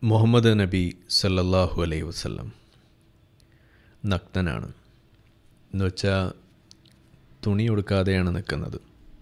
മുഹമ്മദ് നബി സല്ലല്ലാഹു അലൈഹി വസല്ലം നഗ്നനാണ് എന്ന് വെച്ചാൽ തുണി ഉടുക്കാതെയാണ് നിൽക്കുന്നത്.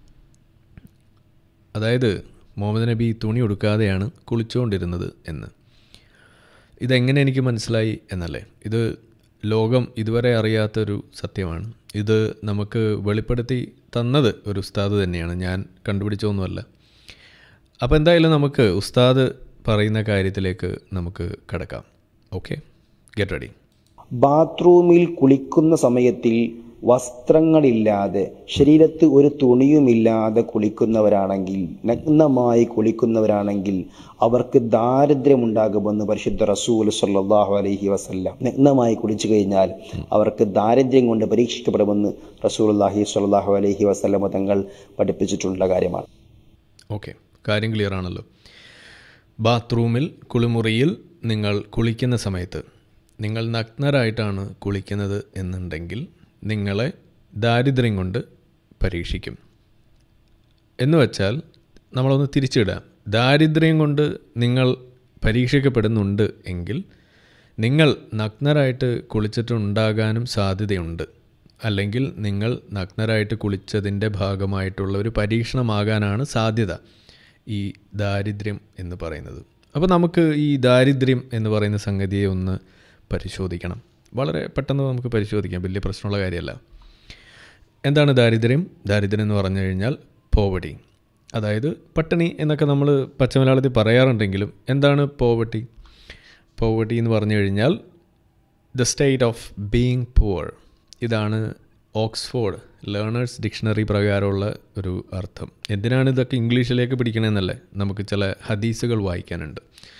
അതായത് മുഹമ്മദ് നബി തുണി ഉടുക്കാതെയാണ് കുളിച്ചുകൊണ്ടിരുന്നത് എന്ന്. ഇതെങ്ങനെ എനിക്ക് മനസ്സിലായി എന്നല്ലേ, ഇത് ലോകം ഇതുവരെ അറിയാത്തൊരു സത്യമാണ്. ഇത് നമുക്ക് വെളിപ്പെടുത്തി തന്നത് ഒരു ഉസ്താദ് തന്നെയാണ്, ഞാൻ കണ്ടുപിടിച്ചൊന്നുമല്ല. അപ്പോൾ എന്തായാലും നമുക്ക് ഉസ്താദ് പറയുന്ന കാര്യത്തിലേക്ക് നമുക്ക് കടക്കാം. Okay, get ready. ബാത്റൂമിൽ കുളിക്കുന്ന സമയത്തിൽ വസ്ത്രങ്ങളില്ലാതെ, ശരീരത്ത് ഒരു തുണിയുമില്ലാതെ കുളിക്കുന്നവരാണെങ്കിൽ, നഗ്നമായി കുളിക്കുന്നവരാണെങ്കിൽ അവർക്ക് ദാരിദ്ര്യമുണ്ടാകുമെന്ന് പരിശുദ്ധ റസൂൽ സ്വല്ലല്ലാഹു അലൈഹി വസല്ലം. നഗ്നമായി കുളിച്ചു കഴിഞ്ഞാൽ അവർക്ക് ദാരിദ്ര്യം കൊണ്ട് പരീക്ഷിക്കപ്പെടുമെന്ന് റസൂലുള്ളാഹി സ്വല്ലല്ലാഹു അലൈഹി വസല്ലം തങ്ങൾ പഠിപ്പിച്ചിട്ടുള്ള കാര്യമാണ്. ഓക്കെ, കാര്യം ക്ലിയർ ആണല്ലോ. ബാത്റൂമിൽ, കുളിമുറിയിൽ നിങ്ങൾ കുളിക്കുന്ന സമയത്ത് നിങ്ങൾ നഗ്നരായിട്ടാണ് കുളിക്കുന്നത് എന്നുണ്ടെങ്കിൽ നിങ്ങളെ ദാരിദ്ര്യം കൊണ്ട് പരീക്ഷിക്കും. എന്ന് വെച്ചാൽ നമ്മളൊന്ന് തിരിച്ചിടാം. ദാരിദ്ര്യം കൊണ്ട് നിങ്ങൾ പരീക്ഷിക്കപ്പെടുന്നുണ്ട് എങ്കിൽ നിങ്ങൾ നഗ്നരായിട്ട് കുളിച്ചിട്ടുണ്ടാകാനും സാധ്യതയുണ്ട്. അല്ലെങ്കിൽ നിങ്ങൾ നഗ്നരായിട്ട് കുളിച്ചതിൻ്റെ ഭാഗമായിട്ടുള്ള ഒരു പരീക്ഷണമാകാനാണ് സാധ്യത ഈ ദാരിദ്ര്യം എന്ന് പറയുന്നത്. അപ്പോൾ നമുക്ക് ഈ ദാരിദ്ര്യം എന്ന് പറയുന്ന സംഗതിയെ ഒന്ന് പരിശോധിക്കണം. വളരെ പെട്ടെന്ന് നമുക്ക് പരിശോധിക്കാം, വലിയ പ്രശ്നമുള്ള കാര്യമല്ല. എന്താണ് ദാരിദ്ര്യം? ദാരിദ്ര്യം എന്ന് പറഞ്ഞു കഴിഞ്ഞാൽ പോവർട്ടി, അതായത് പട്ടിണി എന്നൊക്കെ നമ്മൾ പച്ചമലയാളത്തിൽ പറയാറുണ്ടെങ്കിലും എന്താണ് പോവർട്ടി? പോവർട്ടി എന്ന് പറഞ്ഞു കഴിഞ്ഞാൽ the state of being poor. ഇതാണ് ഓക്സ്ഫോർഡ് ലേണേഴ്സ് ഡിക്ഷണറി പ്രകാരമുള്ള ഒരു അർത്ഥം. എന്തിനാണ് ഇതൊക്കെ ഇംഗ്ലീഷിലേക്ക് പിടിക്കണമെന്നല്ലേ, നമുക്ക് ചില ഹദീസുകൾ വായിക്കാനുണ്ട്.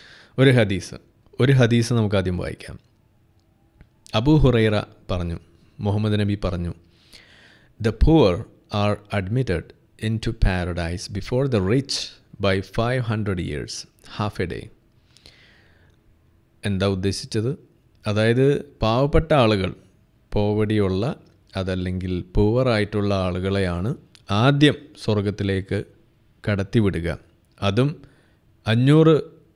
ഒരു ഹദീസ് നമുക്ക് ആദ്യം വായിക്കാം. അബൂ ഹുറൈറ പറഞ്ഞു, മുഹമ്മദ് നബി പറഞ്ഞു, the poor are admitted in to paradise before the rich by 500 years, half a day. എന്താ ഉദ്ദേശിച്ചത്? അതായത് പാവപ്പെട്ട ആളുകൾ, പോവർട്ടിയുള്ള അതല്ലെങ്കിൽ പൂവറായിട്ടുള്ള ആളുകളെയാണ് ആദ്യം സ്വർഗത്തിലേക്ക് കടത്തിവിടുക. അതും 500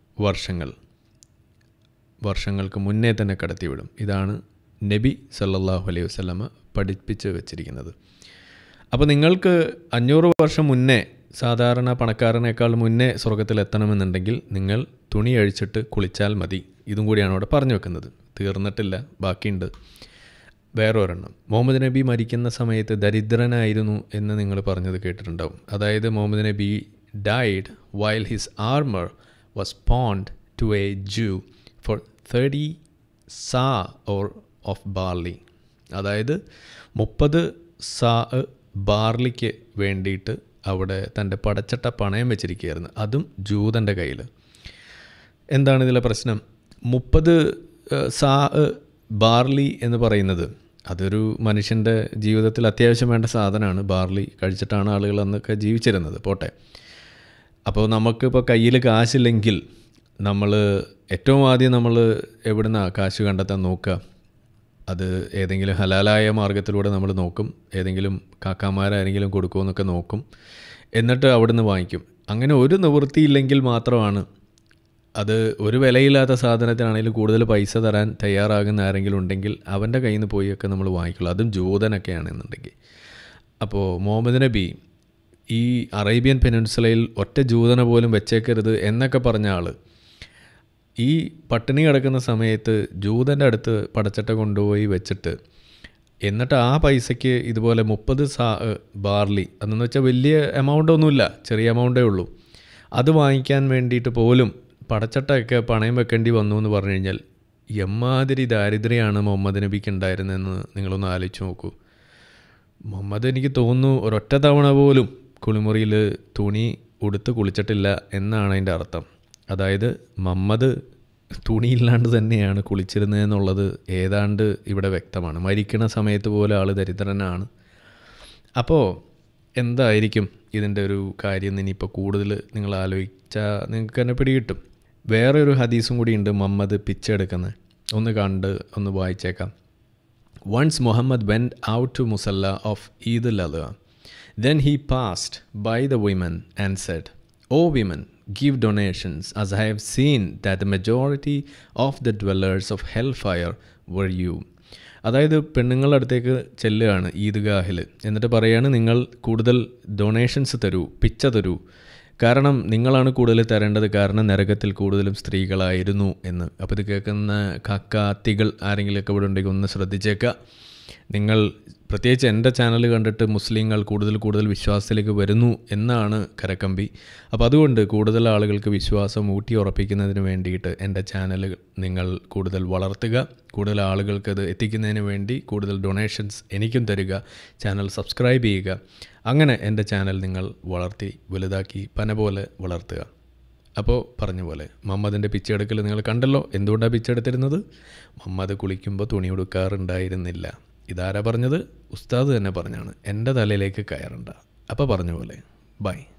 വർഷങ്ങൾക്ക് മുന്നേ തന്നെ കടത്തിവിടും. ഇതാണ് നബി സല്ലല്ലാഹു അലൈഹി വസല്ലമ പഠിപ്പിച്ച് വെച്ചിരിക്കുന്നത്. അപ്പോൾ നിങ്ങൾക്ക് 500 വർഷം മുന്നേ, സാധാരണ പണക്കാരനേക്കാൾ മുന്നേ സ്വർഗത്തിലെത്തണമെന്നുണ്ടെങ്കിൽ നിങ്ങൾ തുണി അഴിച്ചിട്ട് കുളിച്ചാൽ മതി. ഇതും കൂടിയാണ് അവിടെ പറഞ്ഞു വെക്കുന്നത്. തീർന്നിട്ടില്ല, ബാക്കിയുണ്ട് വേറൊരെണ്ണം. മുഹമ്മദ് നബി മരിക്കുന്ന സമയത്ത് ദരിദ്രനായിരുന്നു എന്ന് നിങ്ങൾ പറഞ്ഞത് കേട്ടിട്ടുണ്ടാവും. അതായത് Muhammad Nabi died while his armour was pawned to a Jew for 30 സാ ഓർ ഓഫ് ബാർലി. അതായത് 30 സാ ബാർലിക്ക് വേണ്ടിയിട്ട് അവിടെ തൻ്റെ പടച്ചട്ട പണയം വെച്ചിരിക്കുകയായിരുന്നു, അതും ജൂതൻ്റെ കയ്യിൽ. എന്താണ് ഇതിലെ പ്രശ്നം? 30 സാ ബാർലി എന്ന് പറയുന്നത് അതൊരു മനുഷ്യൻ്റെ ജീവിതത്തിൽ അത്യാവശ്യം വേണ്ട സാധനമാണ്. ബാർലി കഴിച്ചിട്ടാണ് ആളുകൾ അന്നൊക്കെ ജീവിച്ചിരുന്നത്. പോട്ടെ, അപ്പോൾ നമുക്കിപ്പോൾ കയ്യിൽ കാശില്ലെങ്കിൽ നമ്മൾ ഏറ്റവും ആദ്യം നമ്മൾ എവിടുന്നാണ് കാശ് കണ്ടെത്താൻ നോക്കുക? അത് ഏതെങ്കിലും ഹലാലായ മാർഗത്തിലൂടെ നമ്മൾ നോക്കും. ഏതെങ്കിലും കാക്കാമാരാരെങ്കിലും കൊടുക്കുമെന്നൊക്കെ നോക്കും, എന്നിട്ട് അവിടുന്ന് വാങ്ങിക്കും. അങ്ങനെ ഒരു നിവൃത്തിയില്ലെങ്കിൽ മാത്രമാണ്, അത് ഒരു വിലയില്ലാത്ത സാധനത്തിനാണെങ്കിലും കൂടുതൽ പൈസ തരാൻ തയ്യാറാകുന്ന ആരെങ്കിലും ഉണ്ടെങ്കിൽ അവൻ്റെ കയ്യിൽ നിന്ന് പോയൊക്കെ നമ്മൾ വാങ്ങിക്കുള്ളൂ, അതും ജൂതനൊക്കെ ആണെന്നുണ്ടെങ്കിൽ. അപ്പോൾ മുഹമ്മദ് നബി ഈ അറേബ്യൻ പെനിൻസുലയിൽ ഒറ്റ ജൂതനെ പോലും വെച്ചേക്കരുത് എന്നൊക്കെ പറഞ്ഞ ആൾ ഈ പട്ടിണി കിടക്കുന്ന സമയത്ത് ജൂതൻ്റെ അടുത്ത് പടച്ചട്ട കൊണ്ടുപോയി വെച്ചിട്ട്, എന്നിട്ട് ആ പൈസയ്ക്ക് ഇതുപോലെ 30 സാ ബാർലി, അതെന്ന് വെച്ചാൽ വലിയ എമൗണ്ട് ഒന്നുമില്ല, ചെറിയ എമൗണ്ടേ ഉള്ളൂ, അത് വാങ്ങിക്കാൻ വേണ്ടിയിട്ട് പോലും പടച്ചട്ടയൊക്കെ പണയം വെക്കേണ്ടി വന്നു എന്ന് പറഞ്ഞു കഴിഞ്ഞാൽ എമ്മാതിരി ദാരിദ്ര്യമാണ് മുഹമ്മദ് നബിക്ക് ഉണ്ടായിരുന്നതെന്ന് നിങ്ങളൊന്ന് ആലോചിച്ച് നോക്കൂ. മുഹമ്മദ്, എനിക്ക് തോന്നുന്നു ഒരൊറ്റ തവണ പോലും കുളിമുറിയിൽ തുണി ഉടുത്ത് കുളിച്ചിട്ടില്ല എന്നാണ് അതിൻ്റെ അർത്ഥം. അതായത് മുഹമ്മദ് തുണിയില്ലാണ്ട് തന്നെയാണ് കുളിച്ചിരുന്നതെന്നുള്ളത് ഏതാണ്ട് ഇവിടെ വ്യക്തമാണ്. മരിക്കുന്ന സമയത്ത് പോലെ ആൾ ദരിദ്രനാണ്. അപ്പോൾ എന്തായിരിക്കും ഇതിൻ്റെ ഒരു കാര്യം എന്ന് ഇനിയിപ്പോൾ കൂടുതൽ നിങ്ങൾ ആലോചിച്ചാൽ നിങ്ങൾക്ക് തന്നെ പിടികിട്ടും. വേറെ ഒരു ഹദീസും കൂടിയുണ്ട് മുഹമ്മദ് പിച്ചെടുക്കുന്നത്, ഒന്ന് വായിച്ചേക്കാം. Once Muhammad went out to മുസല്ല of Eid al Adha. Then he passed by the women and said, O women, give donations, as I have seen that the majority of the dwellers of hellfire were you. അതായത് പെണ്ണുങ്ങളുടെ അടുത്തേക്ക് ചെല്ലുകയാണ് ഈദ്ഗാഹിൽ, എന്നിട്ട് പറയാണ് നിങ്ങൾ കൂടുതൽ donations തരൂ, പിച്ച തരൂ, കാരണം നിങ്ങളാണ് കൂടുതൽ തരേണ്ടത്, കാരണം നരകത്തിൽ കൂടുതലും സ്ത്രീകളായിരുന്നു എന്ന്. അപ്പോൾ ഇത് കേൾക്കുന്ന കാക്കാത്തികൾ ആരെങ്കിലുമൊക്കെ ഇവിടെ ഉണ്ടെങ്കിൽ ഒന്ന് ശ്രദ്ധിച്ചേക്കുക. നിങ്ങൾ പ്രത്യേകിച്ച് എൻ്റെ ചാനൽ കണ്ടിട്ട് മുസ്ലിങ്ങൾ കൂടുതൽ വിശ്വാസത്തിലേക്ക് വരുന്നു എന്നാണ് കരക്കമ്പി. അപ്പോൾ അതുകൊണ്ട് കൂടുതൽ ആളുകൾക്ക് വിശ്വാസം ഊട്ടി ഉറപ്പിക്കുന്നതിന് വേണ്ടിയിട്ട് എൻ്റെ ചാനൽ നിങ്ങൾ കൂടുതൽ വളർത്തുക, കൂടുതൽ ആളുകൾക്ക് അത് എത്തിക്കുന്നതിന് വേണ്ടി കൂടുതൽ ഡൊണേഷൻസ് എനിക്കും തരിക, ചാനൽ സബ്സ്ക്രൈബ് ചെയ്യുക. അങ്ങനെ എൻ്റെ ചാനൽ നിങ്ങൾ വളർത്തി വലുതാക്കി പന പോലെ വളർത്തുക. അപ്പോൾ പറഞ്ഞ പോലെ മുഹമ്മദിൻ്റെ പിച്ചെടുക്കൽ നിങ്ങൾ കണ്ടല്ലോ. എന്തുകൊണ്ടാണ് പിച്ചെടുത്തിരുന്നത്? മുഹമ്മദ് കുളിക്കുമ്പോൾ തുണി ഉടുക്കാറുണ്ടായിരുന്നില്ല. ഇതാരാ പറഞ്ഞത്? ഉസ്താദ് തന്നെ പറഞ്ഞാണ്, എൻ്റെ തലയിലേക്ക് കയറണ്ട. അപ്പോൾ പറഞ്ഞ പോലെ ബൈ.